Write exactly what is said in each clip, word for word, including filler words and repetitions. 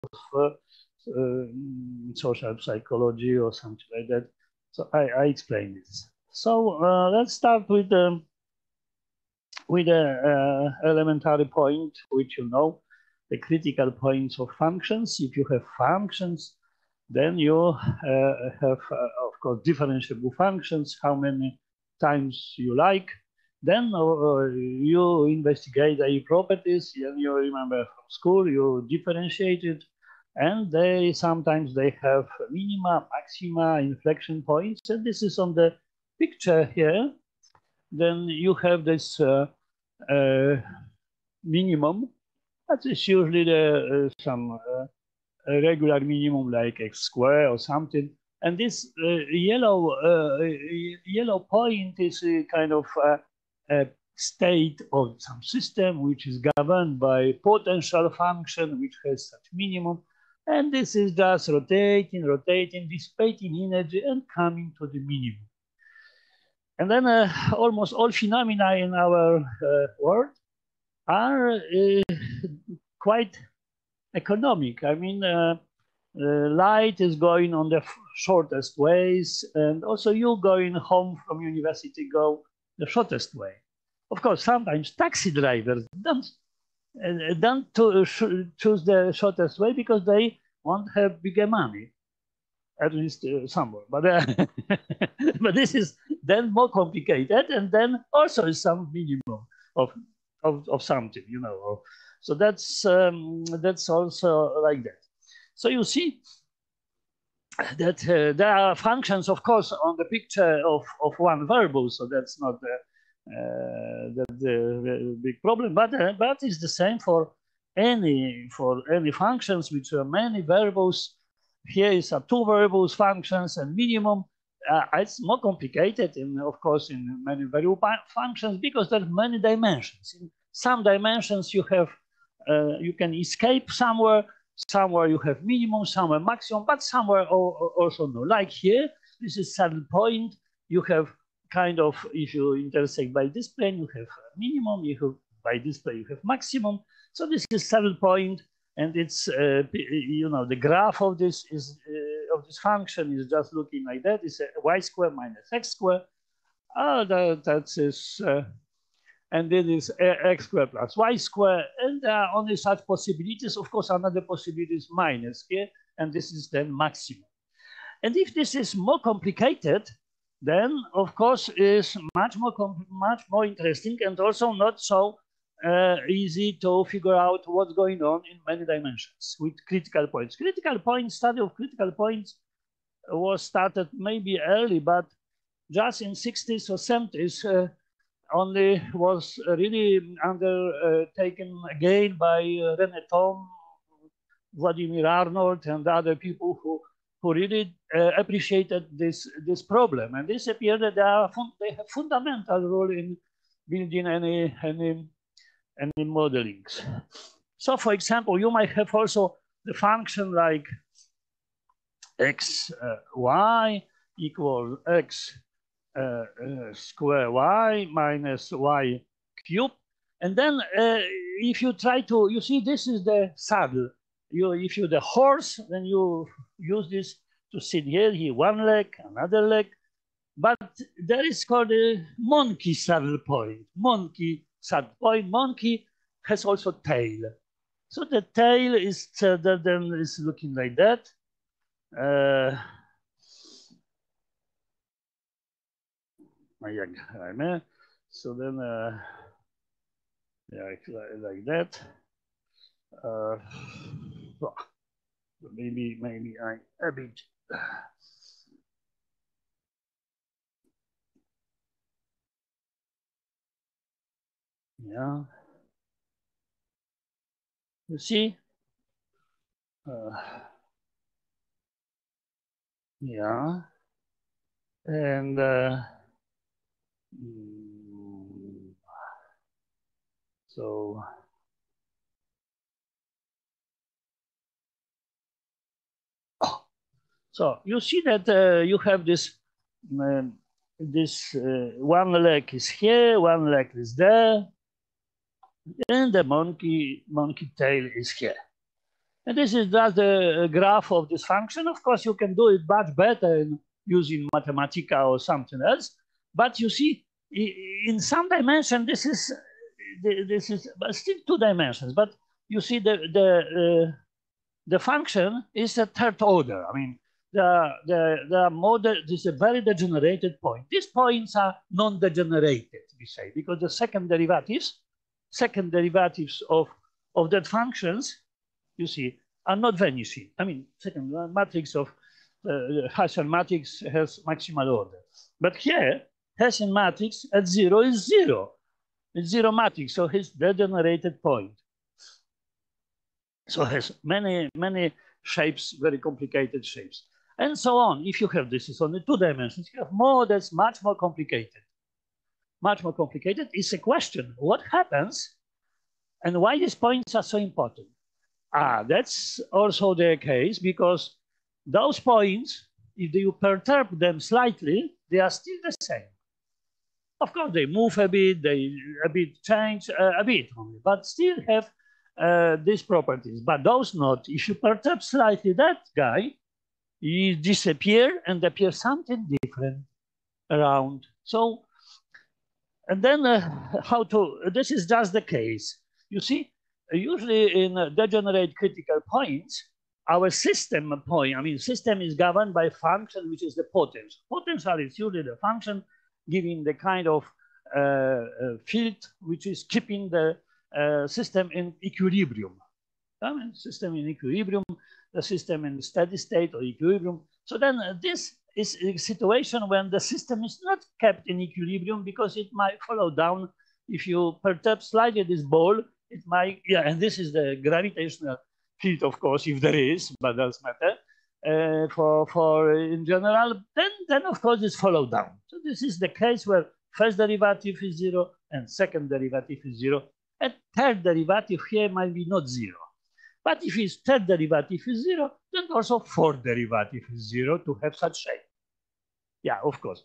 uh, uh, social psychology or something like that. So I, I explain this. So uh, let's start with um, with a uh, elementary point, which you know, the critical points of functions. If you have functions, then you uh, have, uh, of course, differentiable functions, how many times you like. Then uh, you investigate the properties, and you remember from school, you differentiate it, and they sometimes they have minima, maxima, inflection points, and this is on the picture here. Then you have this uh, uh, minimum. That is usually the, uh, some uh, regular minimum like x squared or something. And this uh, yellow uh, yellow point is a kind of uh, a state of some system which is governed by potential function which has such minimum. And this is just rotating, rotating, dissipating energy and coming to the minimum. And then uh, almost all phenomena in our uh, world are uh, quite economic. I mean, uh, uh, light is going on the shortest ways, and also you going home from university go the shortest way. Of course, sometimes taxi drivers don't uh, don't to, uh, choose the shortest way because they won't have bigger money, at least uh, somewhere. But uh, but this is then more complicated, and then also some minimum of of, of something, you know. So that's um, that's also like that. So you see that uh, there are functions, of course, on the picture of, of one variable. So that's not the, uh, the, the, the big problem, but uh, but it's the same for any for any functions which are many variables. Here is a two variables functions and minimum. Uh, it's more complicated, in of course, in many variable functions because there are many dimensions. In some dimensions, you have uh, you can escape somewhere. Somewhere you have minimum, somewhere maximum, but somewhere also no. Like here, this is saddle point. You have kind of, if you intersect by this plane, you have minimum. You have by this plane, you have maximum. So this is saddle point, and it's uh, you know the graph of this is uh, of this function is just looking like that. It's a y square minus x square. Oh, that that is. Uh, and then is x squared plus y squared, and there are only such possibilities. Of course, another possibility is minus here, and this is then maximum. And if this is more complicated, then of course is much more much more interesting, and also not so uh, easy to figure out what's going on in many dimensions with critical points. Critical points, study of critical points was started maybe early, but just in sixties or seventies. Uh, only was really undertaken again by uh, René Thom, Vladimir Arnold, and other people who, who really uh, appreciated this, this problem. And this appeared that they, are they have fundamental role in building any, any, any modelings. So for example, you might have also the function like x, uh, y equals x Uh, uh, square y minus y cube. And then uh, if you try to, you see, this is the saddle. You, if you're the horse, then you use this to sit here, here one leg, another leg. But there is called a monkey saddle point. Monkey saddle point. Monkey has also tail. So the tail is, uh, then is looking like that. Uh, So then, uh, yeah, like that. Uh, maybe, maybe I a bit. Yeah. You see? Uh, yeah. And uh, so. Oh. So you see that uh, you have this. Um, this uh, one leg is here, one leg is there, and the monkey monkey tail is here. And this is just the graph of this function. Of course, you can do it much better using Mathematica or something else. But you see, in some dimension, this is this is still two dimensions. But you see, the the uh, the function is a third order. I mean, the the the model this is a very degenerated point. These points are non-degenerated, we say, because the second derivatives, second derivatives of of that functions, you see, are not vanishing. I mean, second matrix of uh, Hessian matrix has maximal order. But here, Hessian matrix at zero is zero. It's zero matrix, so it's degenerated point. So it has many, many shapes, very complicated shapes. And so on. If you have this is only two dimensions, you have more that's much more complicated. Much more complicated. It's a question, what happens and why these points are so important? Ah, that's also the case because those points, if you perturb them slightly, they are still the same. Of course, they move a bit, they a bit change uh, a bit only, but still have uh, these properties. But those not. If you perturb slightly that guy, he disappear and appear something different around. So, and then uh, how to? This is just the case. You see. Usually in degenerate critical points, our system point, I mean, system is governed by function, which is the potential. Potential is usually the function giving the kind of uh, uh, field which is keeping the uh, system in equilibrium. I mean, system in equilibrium, the system in steady state or equilibrium. So then uh, this is a situation when the system is not kept in equilibrium because it might follow down if you perturb slightly this ball. It might, yeah, and this is the gravitational field, of course, if there is, but doesn't matter. Uh, for for in general, then then of course it's follow down. So this is the case where first derivative is zero and second derivative is zero, and third derivative here might be not zero. But if his third derivative is zero, then also fourth derivative is zero to have such shape. Yeah, of course.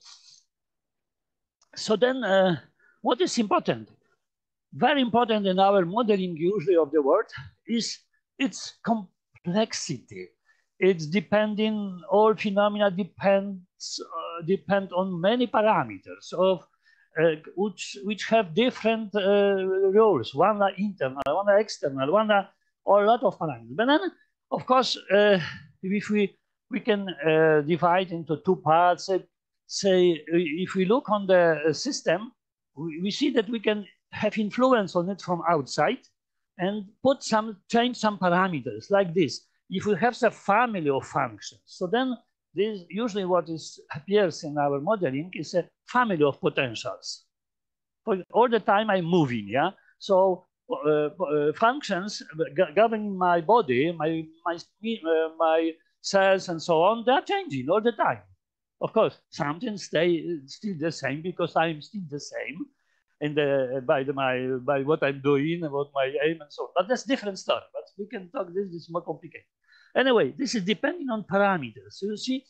So then, uh, what is important? Very important in our modeling usually of the world is its complexity. It's depending, all phenomena depends, uh, depend on many parameters of uh, which, which have different uh, roles. One are internal, one are external, one are or a lot of parameters. But then, of course, uh, if we, we can uh, divide into two parts, uh, say, if we look on the system, we, we see that we can have influence on it from outside and put some, change some parameters like this. If we have a family of functions, so then this usually what is appears in our modeling is a family of potentials. For all the time I'm moving, yeah? So uh, uh, functions governing my body, my, my, uh, my cells and so on, they're changing all the time. Of course, something stay still the same because I'm still the same. And uh, by the, my by what I'm doing, about my aim and so on. But that's different stuff. But we can talk this, this is more complicated. Anyway, this is depending on parameters. So you see,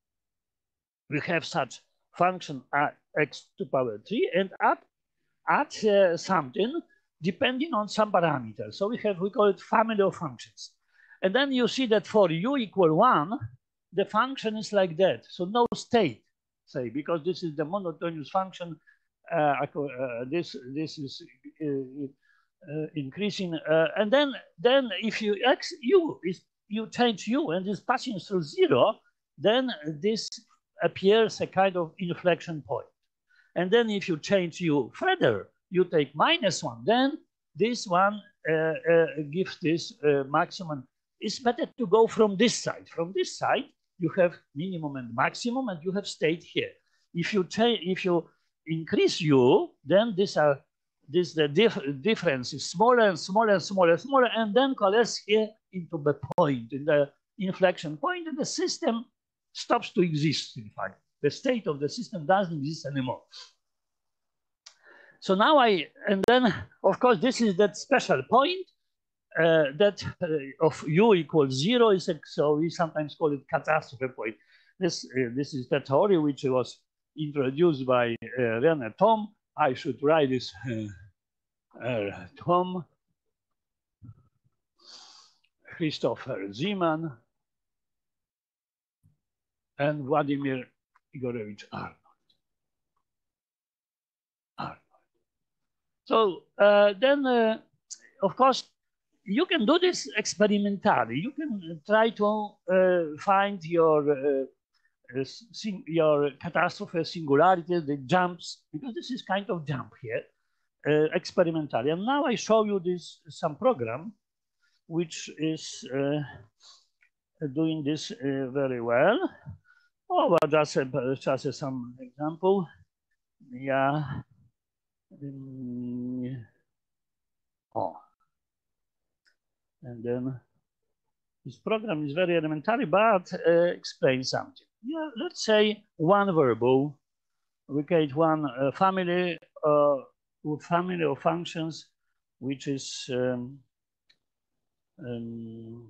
we have such function at x to power three and at, at uh, something depending on some parameters. So we have, we call it family of functions. And then you see that for u equal one, the function is like that. So no state, say, because this is the monotonous function. Uh, uh, this this is uh, uh, increasing, uh, and then then if you x u is you change u and is passing through zero, then this appears a kind of inflection point. And then if you change u further, you take minus one, then this one uh, uh, gives this uh, maximum. It's better to go from this side. From this side, you have minimum and maximum, and you have state here. If you change, if you increase u, then this are this the dif difference is smaller and smaller and smaller and smaller, and then coalesce here into the point, in the inflection point, and the system stops to exist. In fact, the state of the system doesn't exist anymore. So now I, and then of course this is that special point uh, that uh, of u equals zero is a, so we sometimes call it catastrophe point. This uh, this is the theory which was introduced by uh, René Thom. I should write this uh, uh, Thom Christopher Zeman, and Vladimir Igorovich Arnold. Arnold. So uh, then, uh, of course, you can do this experimentally. You can try to uh, find your uh, uh, your catastrophe singularity, the jumps, because this is kind of jump here, uh, experimentally. And now I show you this some program which is uh, doing this uh, very well. Oh, well, just, uh, just uh, some example. Yeah. Um, oh. And then this program is very elementary, but uh, explains something. Yeah, let's say one variable. We create one uh, family, uh, family of functions, which is um, um,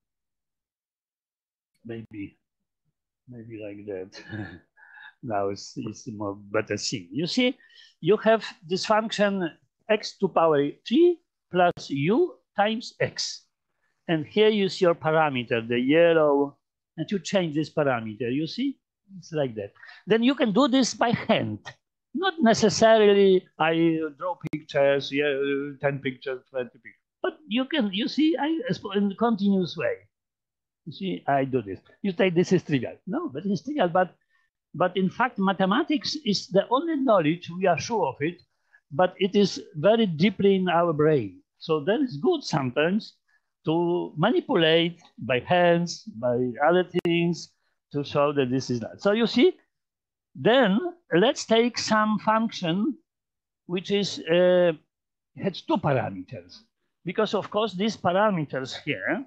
maybe maybe like that. Now it's, it's more better thing. You see, you have this function x to power t plus u times x. And here is your parameter, the yellow, and you change this parameter, you see? It's like that. Then you can do this by hand. Not necessarily I draw pictures, yeah, ten pictures, twenty pictures. But you can, you see, I in a continuous way. You see, I do this. You say this is trivial. No, but it's trivial. But, but in fact, mathematics is the only knowledge, we are sure of it, but it is very deeply in our brain. So that is good sometimes to manipulate by hands, by other things, to show that this is that. So you see, then let's take some function which is uh, has two parameters. Because of course, these parameters here,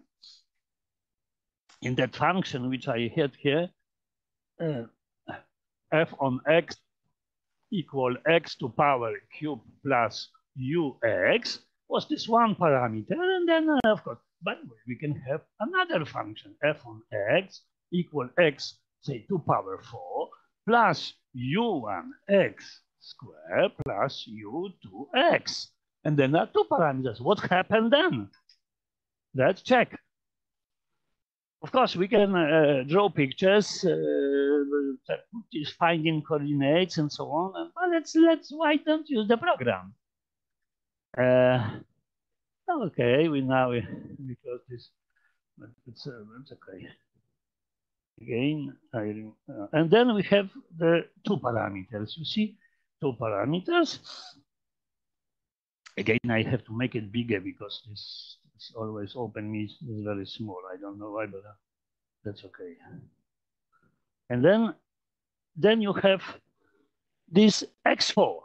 in that function which I had here, uh, f on x equal x to power cube plus ux, was this one parameter, and then uh, of course, but we can have another function, f on x equal x, say two power four, plus u one x square plus u two x. And then there are two parameters. What happened then? Let's check. Of course, we can uh, draw pictures, uh, finding coordinates and so on. But let's let's why don't use the program? Uh, okay, we now we, we close this. But it's, uh, it's okay. Again, I, uh, and then we have the two parameters. You see, two parameters. Again, I have to make it bigger because this is always open me is very small. I don't know why, but that's okay. And then, then you have this x four.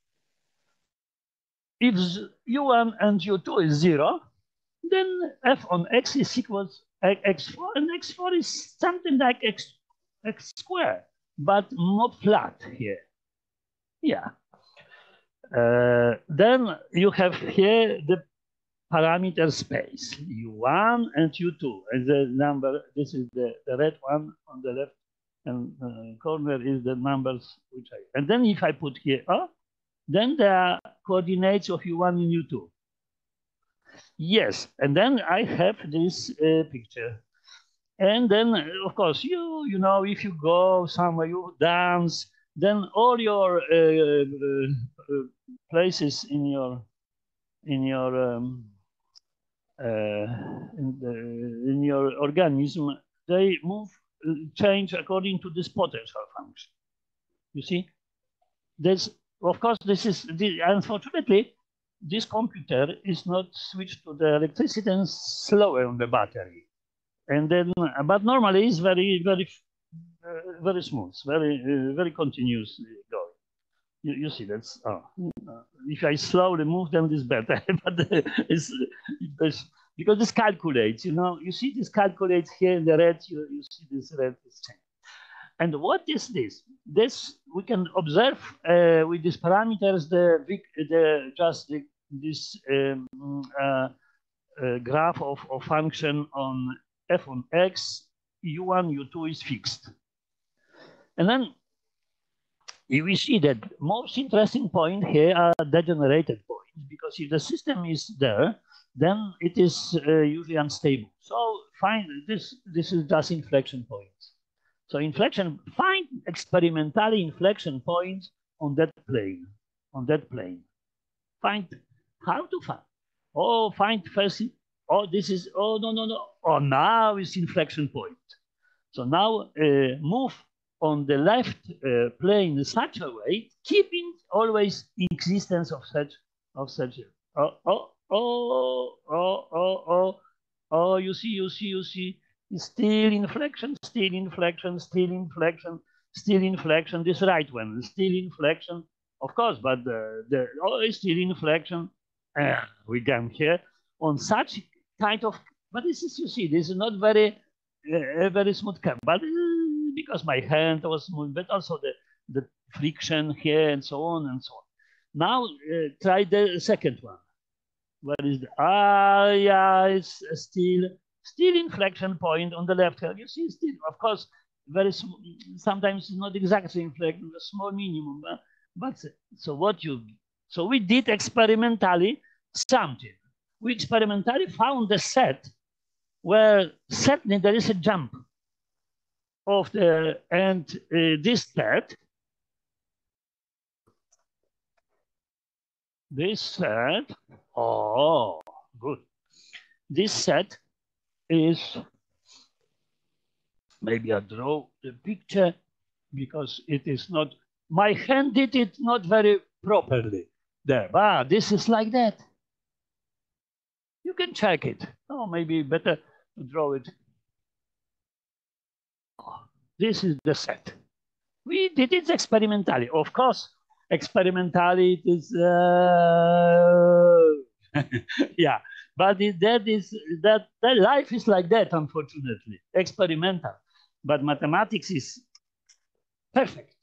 If u one and u two is zero, then f on x is equals x four, and x four is something like x, x squared, but more flat here. Yeah. Uh, then you have here the parameter space, u one and u two, and the number, this is the, the red one on the left and uh, corner is the numbers which I, and then if I put here, oh, then there are coordinates of u one and u two. Yes, and then I have this uh, picture. And then, of course, you, you know, if you go somewhere, you dance, then all your uh, uh, places in your, in your, um, uh, in, the, in your organism, they move, uh, change according to this potential function. You see, there's, of course, this is, the, unfortunately, this computer is not switched to the electricity and slower on the battery. And then, but normally it's very, very, uh, very smooth, very, uh, very continuous going. You, you see, that's, oh, uh, if I slowly move, then it's better. But it's, it's, because this calculates, you know, you see this calculates here in the red, you, you see this red is changed. And what is this? This, we can observe uh, with these parameters, the, the just the, this um, uh, uh, graph of, of function on f on x, u one, u two is fixed. And then we see that most interesting point here are degenerated points, because if the system is there, then it is uh, usually unstable. So find this, this is just inflection points. So inflection, find experimentally inflection points on that plane, on that plane. Find how to find. Oh, find first, oh, this is, oh, no, no, no. Oh, now it's inflection point. So now uh, move on the left uh, plane in such a way, keeping always existence of such, of such, oh, oh, oh, oh, oh, oh, oh, you see, you see, you see, still inflection, still inflection, still inflection, still inflection, this right one, still inflection, of course, but the, the oh, still inflection, uh, we come here on such kind of, but this is, you see, this is not very, uh, very smooth curve, but uh, because my hand was moving, but also the, the friction here and so on and so on. Now uh, try the second one. What is the, ah, yeah, it's still, still inflection point on the left hand. You see, still, of course, very sometimes it's not exactly inflection, a small minimum, but, but so what you, so we did experimentally something. We experimentally found a set where certainly there is a jump of the, and uh, this set, this set, oh, good. This set is, maybe I draw the picture because it is not, my hand did it not very properly there. Ah, this is like that. You can check it. Oh, maybe better to draw it. Oh, this is the set. We did it experimentally. Of course, experimentally it is, uh... yeah. But it, that is that, that life is like that, unfortunately, experimental. But mathematics is perfect.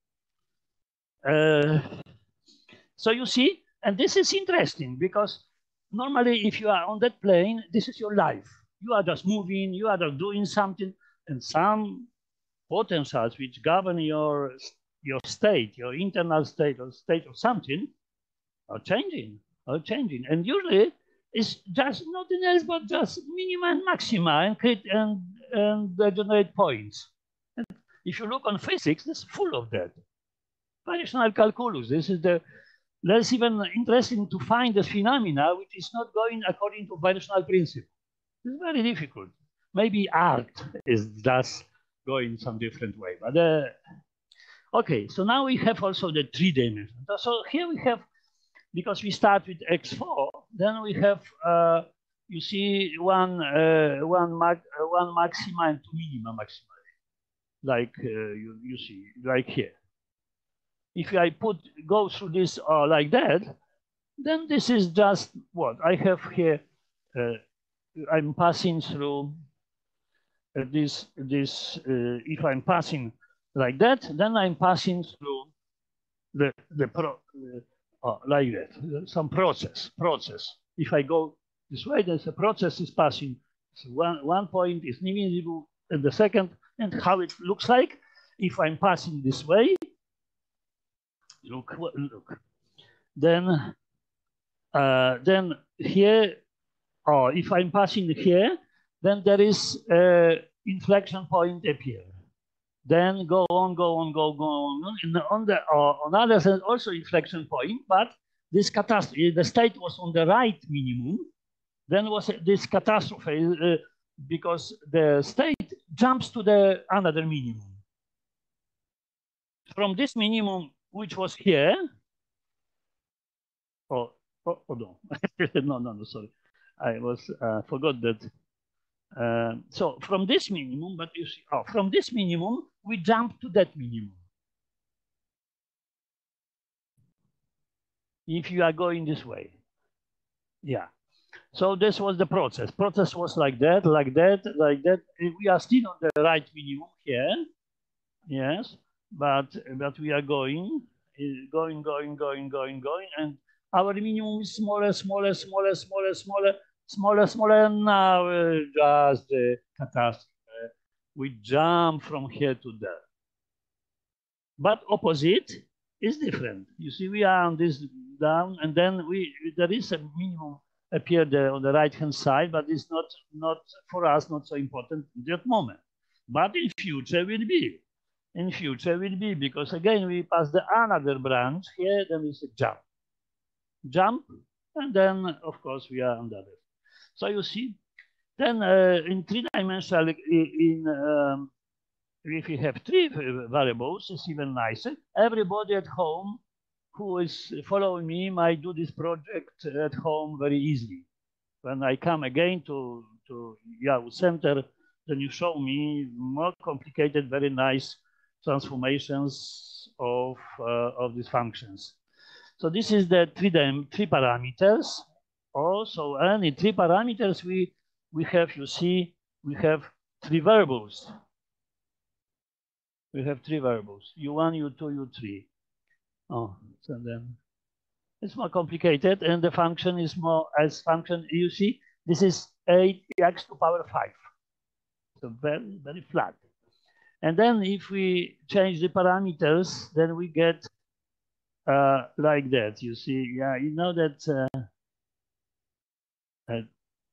Uh, so you see, and this is interesting because normally if you are on that plane, this is your life. You are just moving, you are just doing something, and some potentials which govern your, your state, your internal state or state of something are changing, are changing. And usually it's just nothing else but just minima and maxima and create and, and uh, generate points. And if you look on physics, it's full of that. Variational calculus, this is the, that's even interesting to find a phenomena which is not going according to variational principle. It's very difficult. Maybe art is just going some different way. But uh, okay, so now we have also the three dimensions. So here we have, because we start with x four, then we have, uh, you see, one uh, one, mag uh, one maxima and two minima maxima, like uh, you, you see, like here. If I put go through this uh, like that, then this is just what I have here. Uh, I'm passing through uh, this this. Uh, if I'm passing like that, then I'm passing through the the pro. Uh, Uh, like that, some process, process. If I go this way, there's a process is passing. So one, one point is invisible, and the second, and how it looks like. If I'm passing this way, look, look. Then, uh, then here, or oh, if I'm passing here, then there is an inflection point appear. Then go on, go on, go, go on. And on the uh, on other side, also inflection point, but this catastrophe, the state was on the right minimum. Then was this catastrophe uh, because the state jumps to the another minimum. From this minimum, which was here, oh, oh, oh no, no, no, no, sorry, I was uh, forgot that. Uh, so from this minimum, but you see, oh, from this minimum, we jump to that minimum. If you are going this way. Yeah. So this was the process. Process was like that, like that, like that. We are still on the right minimum here. Yes. But, but we are going, going, going, going, going, going. And our minimum is smaller, smaller, smaller, smaller, smaller. Smaller, smaller, and now uh, just the catastrophe. We jump from here to there. But opposite is different. You see, we are on this down, and then we there is a minimum appear there on the right-hand side, but it's not, not for us, not so important in that moment. But in future will be. In future will be, because again, we pass the another branch here, then we say jump. Jump, and then, of course, we are on the other. So you see, then uh, in three-dimensional, in, um, if you have three variables, it's even nicer. Everybody at home who is following me might do this project at home very easily. When I come again to, to Yahoo Center, then you show me more complicated, very nice transformations of, uh, of these functions. So this is the three, three parameters. Also, and in three parameters, we, we have, you see, we have three variables. We have three variables, U one, U two, U three. Oh, so then it's more complicated, and the function is more as function. You see, this is eight x to the power five. So very, very flat. And then if we change the parameters, then we get uh, like that. You see, yeah, you know that uh, uh,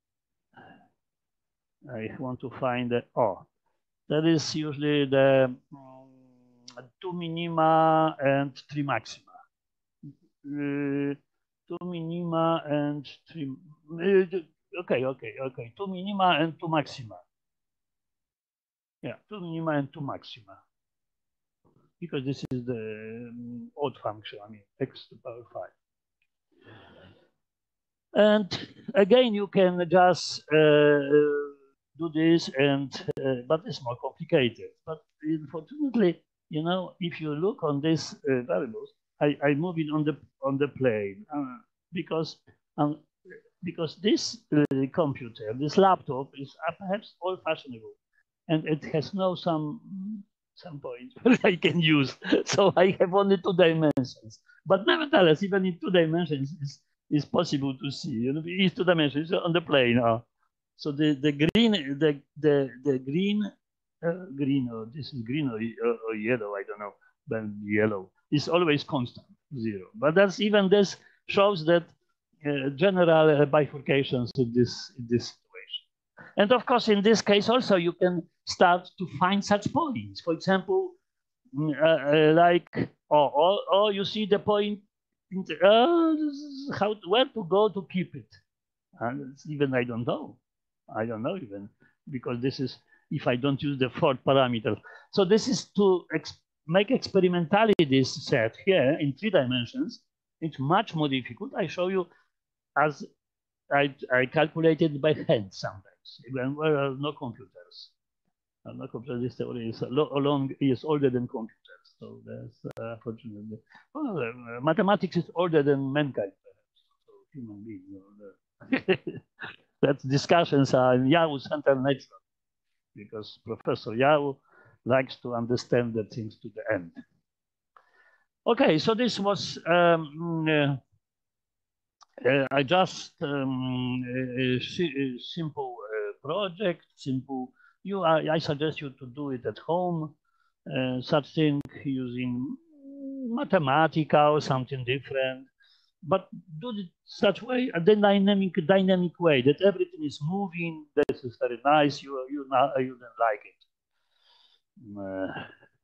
I want to find the, oh, that is usually the um, two minima and three maxima. Uh, two minima and three, uh, okay, okay, okay, two minima and two maxima. Yeah, two minima and two maxima. Because this is the um, odd function, I mean, x to the power five. And again, you can just uh, do this, and uh, but it's more complicated. But unfortunately, you know, if you look on these uh, variables, I, I move it on the on the plane uh, because um, because this uh, computer, this laptop, is uh, perhaps old-fashionable, and it has no some some point I can use. So I have only two dimensions. But nevertheless, even in two dimensions, it's, it's possible to see. You know, it's two dimensions on the plane. Uh, so the the green the the the green uh, green or this is green or, or yellow, I don't know, but yellow is always constant, zero. But that's even this shows that uh, general uh, bifurcations in this in this situation. And of course, in this case also, you can start to find such points. For example, uh, uh, like, or, or, or you see the point, uh, how where to go to keep it. And even I don't know. I don't know even, because this is, if I don't use the fourth parameter. So this is to ex make experimentally this set here in three dimensions. It's much more difficult. I show you as I, I calculated by hand sometimes, when there are no computers. Uh, no computers, this theory is long is older than computers. So that's uh, fortunately, well, uh, mathematics is older than mankind, perhaps. So human beings. You know, that discussions are in Yahoo Center Natural, because Professor Yahoo likes to understand the things to the end. Okay, so this was um, uh, uh, I just um, a, a simple uh, project, simple. You, I, I suggest you to do it at home. Uh, such thing using Mathematica or something different, but do it such way, a dynamic, dynamic way that everything is moving. This is very nice. You, you, you don't like it. Uh,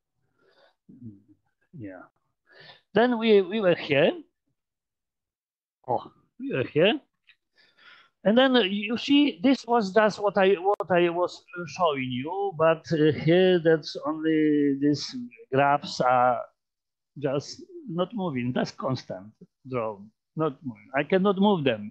yeah. Then we we were here. Oh, we were here. And then uh, you see, this was just what I what I was showing you, but uh, here that's only these graphs are just not moving. That's constant draw, not moving. I cannot move them.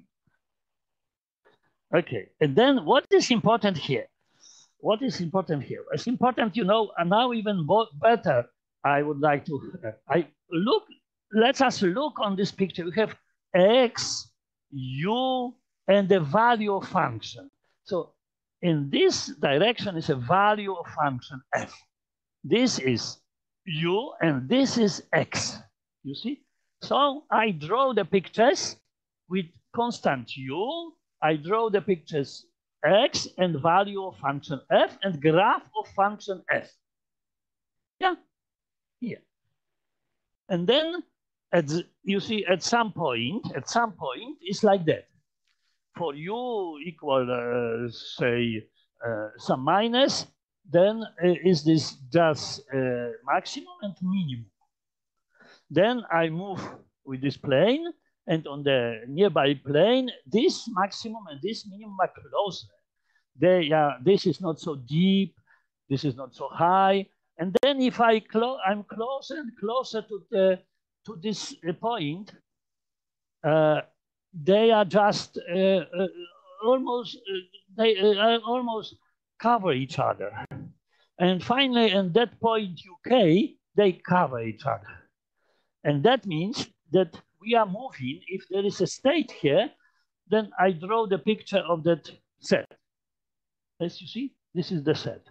Okay, and then what is important here? What is important here? It's important, you know, and now even better. I would like to. Uh, I look. Let us look on this picture. We have x, u, and the value of function. So in this direction is a value of function f. This is u and this is x. You see? So I draw the pictures with constant u. I draw the pictures x and value of function f and graph of function f. Yeah, here. And then at, you see at some point, at some point, it's like that. for u equal, uh, say, uh, some minus, then uh, is this just uh, maximum and minimum. Then I move with this plane, and on the nearby plane, this maximum and this minimum are closer. They are, this is not so deep, this is not so high. And then if I clo I'm closer and closer to the to this uh, point, uh, they are just uh, uh, almost uh, they uh, almost cover each other. And finally, at that point U K, they cover each other. And that means that we are moving, if there is a state here, then I draw the picture of that set. As you see, this is the set.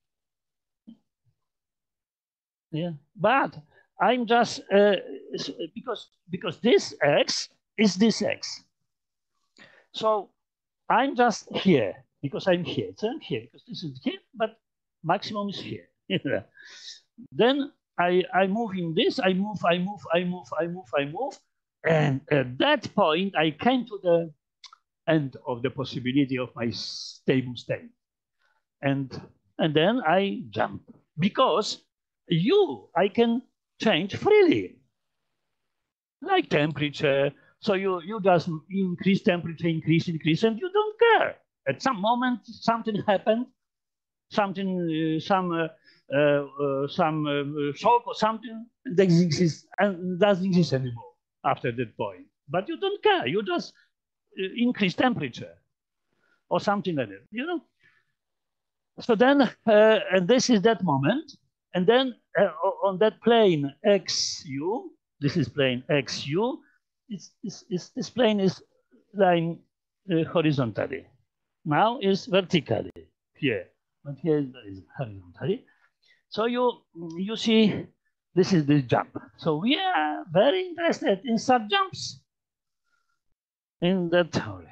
Yeah, but I'm just, uh, because, because this X is this X. So I'm just here, because I'm here. So I'm here, because this is here, but maximum is here. Then I, I move in this, I move, I move, I move, I move, I move. And at that point, I came to the end of the possibility of my stable state. And, and then I jump, because U I can change freely, like temperature. So you, you just increase temperature, increase, increase, and you don't care. At some moment, something happened, something, uh, some, uh, uh, uh, some uh, shock or something doesn't exist, and doesn't exist anymore after that point. But you don't care. You just uh, increase temperature or something like that, you know? So then, uh, and this is that moment. And then uh, on that plane xu, this is plane xu, it's, it's, it's, this plane is lying uh, horizontally. Now is vertically here, but here is horizontally. So you, you see, this is the jump. So we are very interested in such jumps in that theory.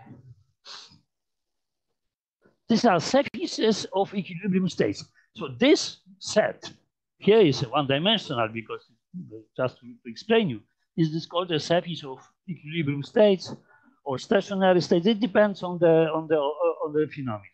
These are surfaces of equilibrium states. So this set here is one-dimensional, because just to explain you, is this called a surface of equilibrium states or stationary states? It depends on the on the on the phenomena.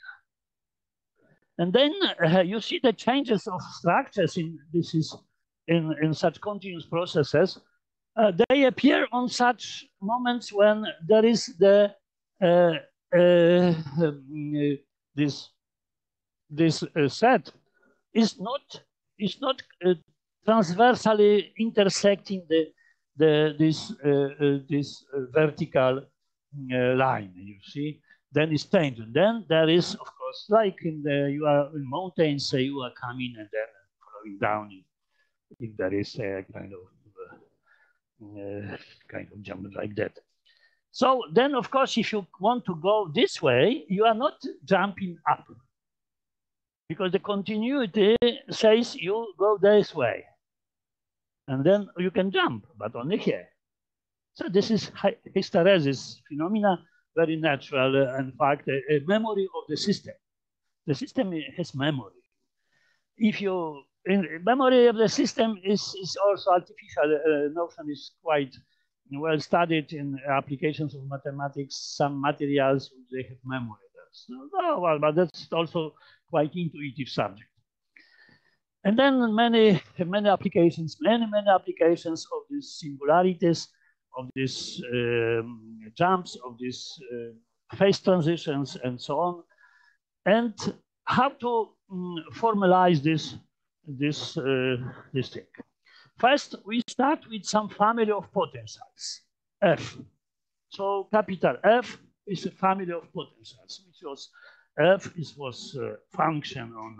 And then uh, you see the changes of structures in this is in in such continuous processes. Uh, they appear on such moments when there is the uh, uh, um, this this uh, set is not is not uh, transversally intersecting the the this uh, uh, this uh, vertical uh, line. You see, then it's tangent. Then there is, of course, like in the you are in mountains, say you are coming and then following down. If there is a kind of uh, uh, kind of jump like that. So then, of course, if you want to go this way, you are not jumping up, because the continuity says you go this way. And then you can jump, but only here. So this is hysteresis phenomena, very natural, uh, in fact, a, a memory of the system. The system has memory. If you, in memory of the system is, is also artificial uh, notion, is quite well studied in applications of mathematics. Some materials, they have memory. So, oh, well, but that's also quite intuitive subject. And then many, many applications, many, many applications of these singularities, of these um, jumps, of these uh, phase transitions, and so on. And how to um, formalize this, this, uh, this thing. First, we start with some family of potentials, F. So capital F is a family of potentials, which was F is, was a function on,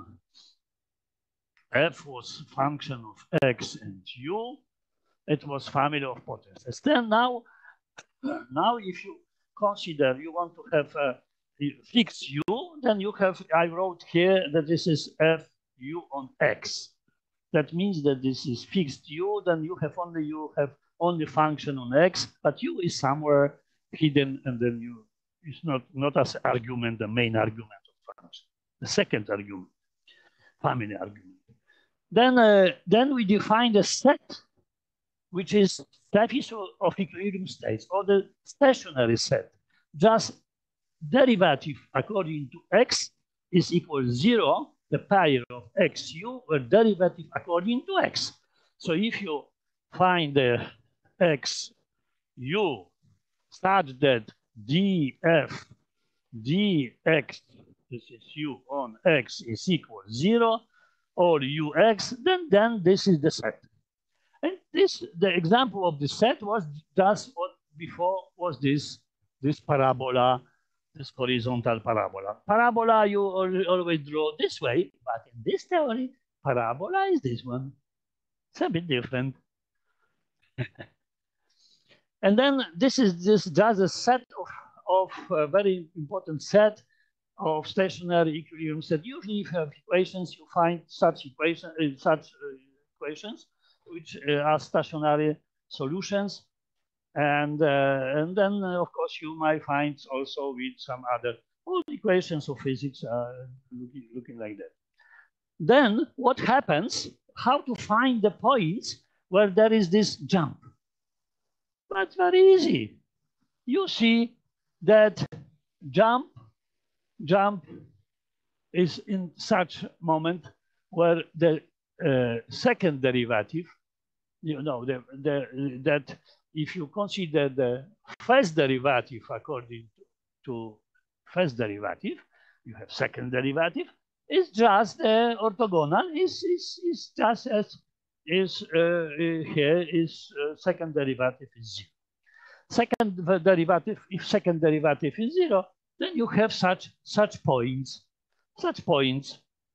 F was function of X and U. It was family of potentials. Then now, now if you consider you want to have a fixed U, then you have, I wrote here that this is F U on X. That means that this is fixed U, then you have only, you have only function on X, but U is somewhere hidden, and then you, it's not, not as argument, the main argument of function, the second argument, family argument. Then, uh, then we define the set, which is surface of equilibrium states, or the stationary set, just derivative according to x is equal to zero, the pair of xu, where derivative according to x. So if you find the xu such that df dx, this is u on x, is equal to zero, or ux, then, then this is the set. And this, the example of the set was just what before was this, this parabola, this horizontal parabola. Parabola you always draw this way, but in this theory, parabola is this one. It's a bit different. And then this is this just a set of, of a very important set of stationary equilibrium set. Usually if you have equations, you find such equations, uh, such uh, equations, which uh, are stationary solutions. And, uh, and then, uh, of course, you might find also with some other all equations of physics uh, looking, looking like that. Then what happens, how to find the points where there is this jump? That's very easy. You see that jump, jump is in such moment where the uh, second derivative, you know, the, the, that if you consider the first derivative according to first derivative, you have second derivative, is just uh, orthogonal, is, is, is just as is uh, here is uh, second derivative is zero. Second derivative, if second derivative is zero, then you have such, such points, such points.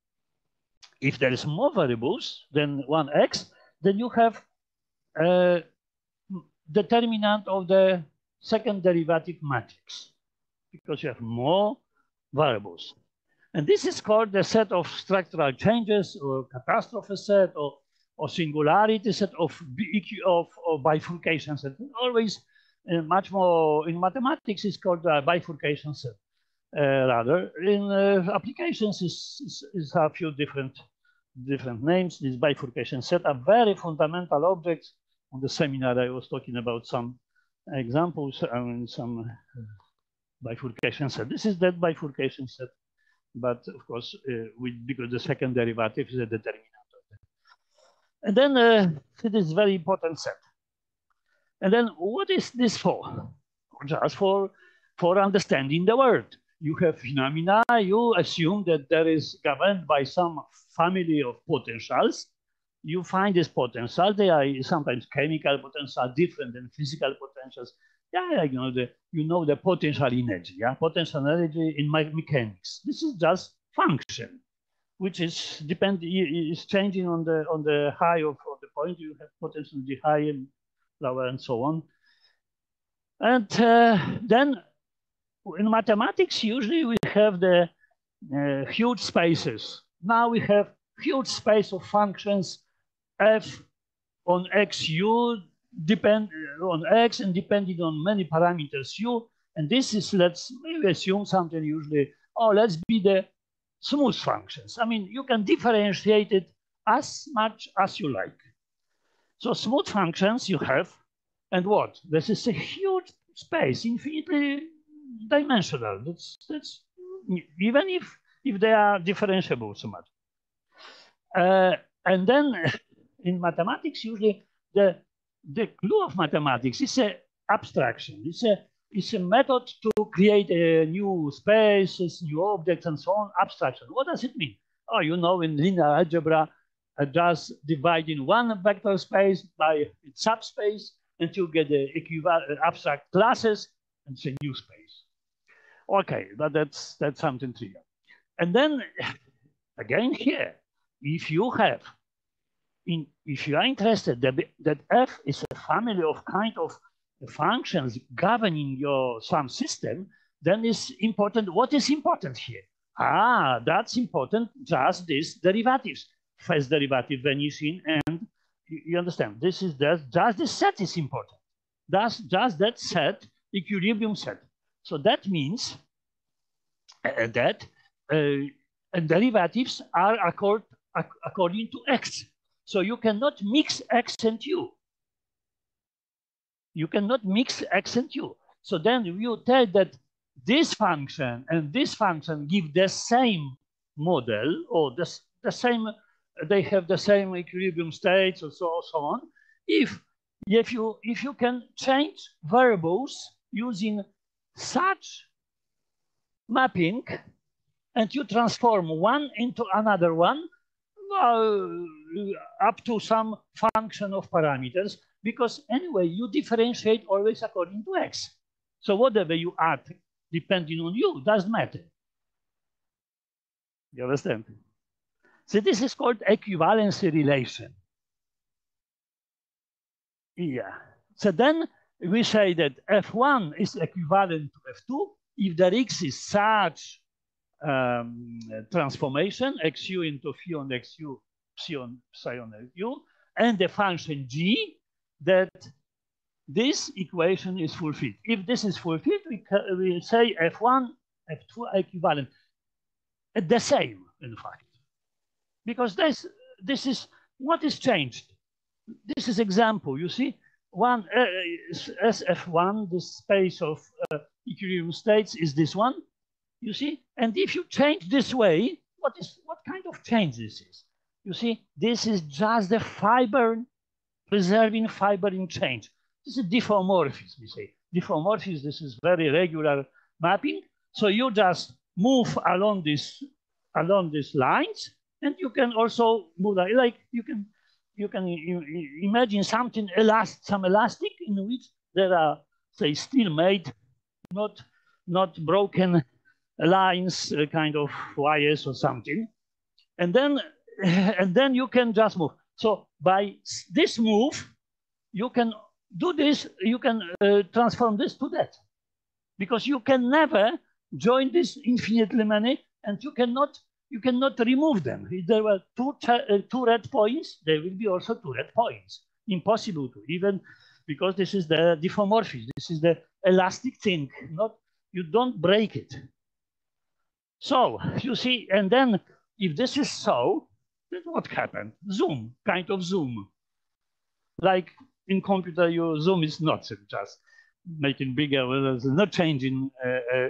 If there is more variables than one x, then you have uh, determinant of the second derivative matrix, because you have more variables. And this is called the set of structural changes, or catastrophe set, or, or singularity set, of, of, of bifurcation set. Always uh, much more in mathematics is called a bifurcation set. Uh, rather, in uh, applications is, is, is a few different, different names. These bifurcation set are very fundamental objects. On the seminar, I was talking about some examples, I mean, some uh, bifurcation set. This is that bifurcation set, but of course, uh, with, because the second derivative is a determinant of that. And then uh, it is very important set. And then what is this for? Just for, for understanding the world. You have phenomena, you assume that there is governed by some family of potentials. You find this potential, they are sometimes chemical potential, different than physical potentials. Yeah, you know the you know the potential energy, yeah, potential energy in mechanics. This is just function, which is depend is changing on the on the high of, of the point. You have potential energy high and lower and so on. And uh, then in mathematics, usually we have the uh, huge spaces. Now we have huge space of functions f on xu depend on x and depending on many parameters u. And this is, let's maybe assume something usually, oh, let's be the smooth functions. I mean, you can differentiate it as much as you like. So smooth functions you have, and what? This is a huge space, infinitely dimensional. That's, that's even if, if they are differentiable so much. Uh, and then in mathematics, usually the, the clue of mathematics is an abstraction. It's a, it's a method to create a new spaces, new objects, and so on. Abstraction. What does it mean? Oh, you know, in linear algebra, uh, just dividing one vector space by its subspace until you get the equivalent abstract classes, and it's a new space. Okay, but that's that's something trivial. And then again here, if you have In, if you are interested that, that f is a family of kind of functions governing your some system, then it's important. What is important here? Ah, that's important. Just these derivatives, first derivative vanishing, and you, you understand. This is just, just the set is important. That's just that set, equilibrium set. So that means uh, that uh, derivatives are accord, ac according to x. So you cannot mix x and u. You cannot mix x and u. So then you tell that this function and this function give the same model, or the, the same, they have the same equilibrium states, or so, so on, if, if, you, if you can change variables using such mapping, and you transform one into another one, well, up to some function of parameters, because anyway, you differentiate always according to x. So whatever you add, depending on you, doesn't matter. You understand? So this is called equivalency relation. Yeah. So then we say that F one is equivalent to F two if there exists such um, transformation, xu into phi on xu, psi on psi on u, and the function g, that this equation is fulfilled. If this is fulfilled, we, we say F one, F two are equivalent. The same, in fact. Because this, this is what is changed. This is example, you see, one uh, S F one, the space of uh, equilibrium states is this one, you see? And if you change this way, what is what kind of change this is? You see, this is just the fiber, preserving fiber in change. This is diffeomorphism, we say. Diffeomorphism, this is very regular mapping. So you just move along this, along these lines, and you can also move like, like you can you can imagine something elastic, some elastic in which there are, say, still made, not not broken lines, uh, kind of wires or something, and then and then you can just move. So by this move, you can do this. You can uh, transform this to that, because you can never join this infinitely many, and you cannot you cannot remove them. If there were two uh, two red points, there will be also two red points. Impossible to, even because this is the diffeomorphism. This is the elastic thing. Not, you don't break it. So you see, and then if this is so, then what happened? Zoom, kind of zoom. Like in computer, your zoom is not just making bigger. Well, there's not changing uh, uh,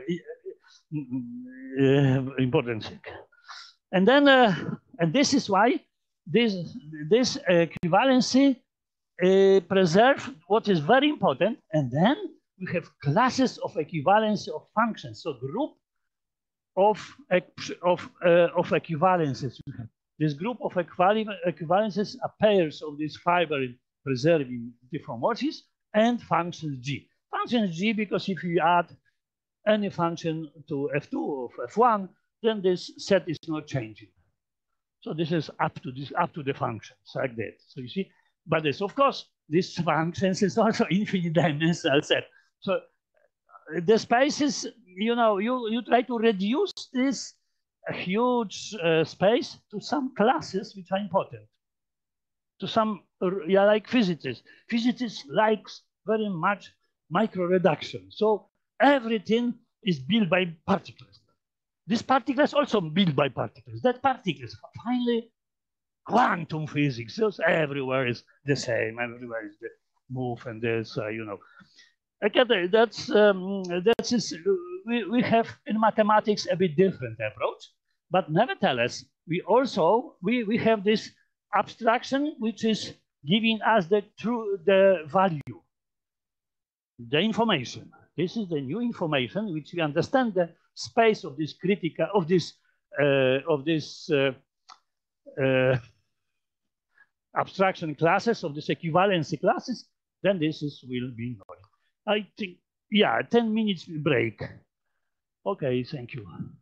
uh, important thing. And then, uh, and this is why this this equivalency uh, preserve what is very important. And then we have classes of equivalency of functions. So group of of uh, of equivalences. This group of equivalences are pairs of this fiber preserving diffeomorphism and functions g. Functions g, because if you add any function to F two of F one, then this set is not changing. So this is up to this up to the functions like that. So you see, but this, of course, this functions is also infinite dimensional set. So the spaces, you know, you you try to reduce this huge uh, space to some classes which are important. To some, yeah, like physicists. Physicists likes very much micro reduction. So everything is built by particles. These particles also built by particles. That particles, finally, quantum physics. So everywhere is the same. Everywhere is the move and this, uh, you know. Okay, that's um, that's is, we we have in mathematics a bit different approach, but nevertheless, we also we we have this abstraction which is giving us the true the value, the information. This is the new information which we understand the space of this critical of this uh, of this uh, uh, abstraction classes, of this equivalency classes. Then this is will be known. I think, yeah, ten minutes break. Okay, thank you.